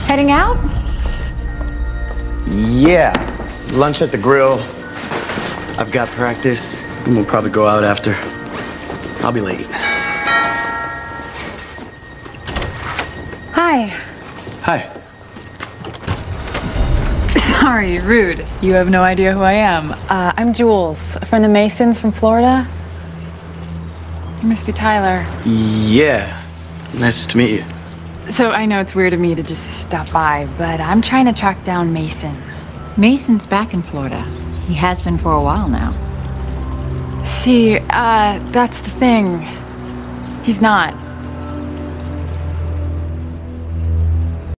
Heading out? Yeah. Lunch at the grill. I've got practice, and we'll probably go out after. I'll be late. Hi. Hi. Sorry, rude. You have no idea who I am. I'm Jules, a friend of Mason's from Florida. You must be Tyler. Yeah. Nice to meet you. So I know it's weird of me to just stop by, but I'm trying to track down Mason. Mason's back in Florida. He has been for a while now. See, that's the thing. He's not.